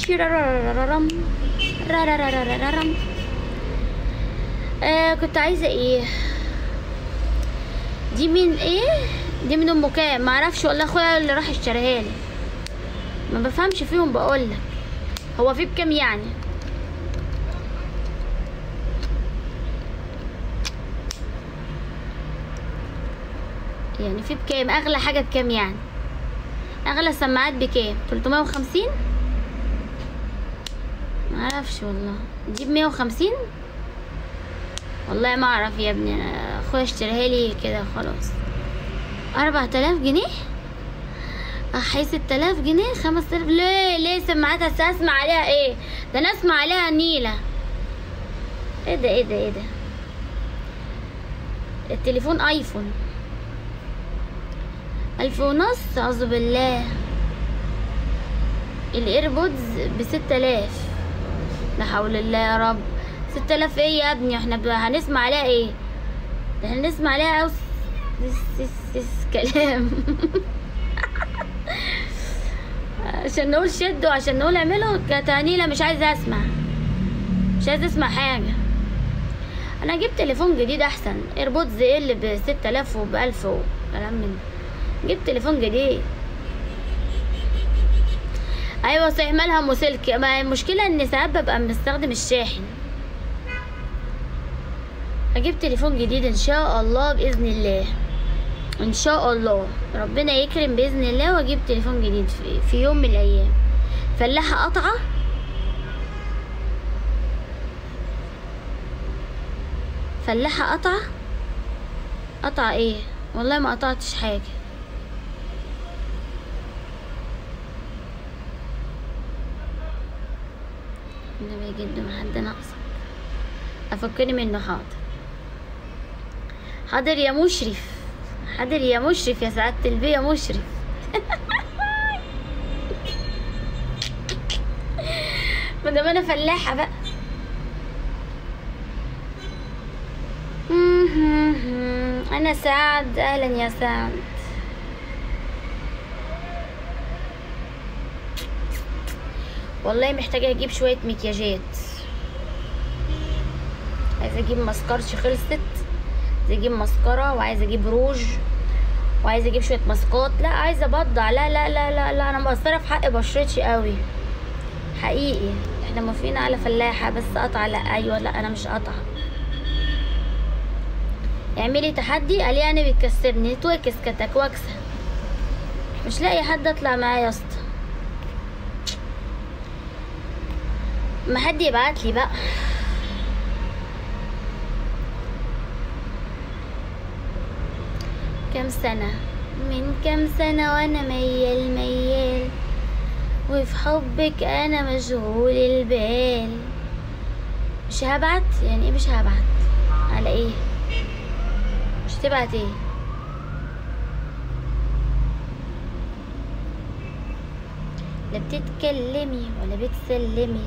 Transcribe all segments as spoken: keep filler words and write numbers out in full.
شيرارارارارم رارارارارارم. آه كنت عايزه ايه؟ دي من ايه؟ دي من ام كام؟ معرفش والله، اخويا اللي راح اشتريها لي، ما بفهمش فيهم. بقولك هو في بكام يعني؟ يعني في بكام؟ اغلى حاجه بكام يعني؟ اغلى سماعات بكام؟ تلتمية وخمسين؟ معرفش والله. دي بمية وخمسين؟ والله ما اعرف يا ابني، اخويا اشتريها لي كده خلاص. اربعة الاف جنيه؟ احي ستة الاف جنيه؟ خمسة الاف؟ ليه ليه سماعات؟ اسمع عليها ايه؟ ده انا اسمع عليها نيله. ايه ده ايه ده ايه ده؟ التليفون ايفون الف ونص؟ اعوذ بالله. الايربودز بستة الاف؟ لا حول الله يا رب. ستة الاف ايه يا ابني؟ احنا هنسمع عليها ايه؟ ده هنسمع عليها اوس كلام. عشان نقول شدوا، عشان نقول اعملوا كتانيلة. مش عايزه اسمع، مش عايزه اسمع حاجه. انا اجيب تليفون جديد احسن. ايربودز ايه اللي بستة الاف وبالف وكلام من ده؟ جيب تليفون جديد. ايوه صحيح، مالها مسلك؟ ما المشكله ان ساعات ببقى بستخدم الشاحن. اجيب تليفون جديد ان شاء الله باذن الله، ان شاء الله ربنا يكرم باذن الله واجيب تليفون جديد في, في يوم من الايام. فلاحه قطعه؟ فلاحه قطعه؟ قطعه ايه؟ والله ما قطعتش حاجه. النبي جد ما حد ناقصك. افكرني منه. حاضر حاضر يا مشرف، حاضر يا مشرف، يا سعادة البيه يا مشرف. ما دام انا فلاحة بقى. انا سعد، اهلا يا سعد. والله محتاجة اجيب شوية مكياجات. عايزة اجيب ماسكارش خلصت، عايزة اجيب مسكرة، وعايزة اجيب روج، وعايزة اجيب شوية ماسكات. لا عايزة ابضع. لا لا لا لا لا انا مقصرة في حق بشرتي قوي حقيقي. احنا موافقين على فلاحة بس قطعة لا. ايوه لا انا مش قطعة. اعملي تحدي قال يعني بتكسرني. توكس كتك واكسة. مش لاقي حد اطلع معاه يا اسطى. ما حد يبعتلي بقى. كام سنة؟ من كام سنة وانا ميال ميال، وفي حبك انا مشغول البال. مش هبعت يعني ايه؟ مش هبعت على ايه؟ مش تبعت ايه؟ لا بتتكلمي ولا بتسلمي.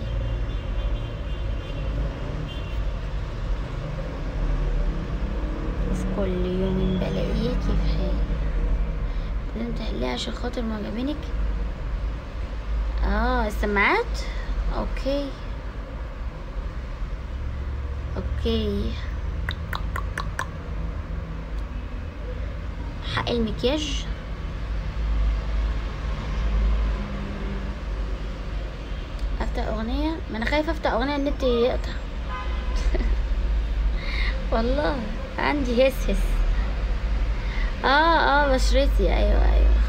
كل يوم بلاقيكي في حال لازم تحليها عشان خاطر معجبينك. اه السماعات. اوكي اوكي. حق المكياج. افتح اغنية؟ ما انا خايفة افتح اغنية النت يقطع. والله عندي هس هس. اه اه بشرتي. ايوه ايوه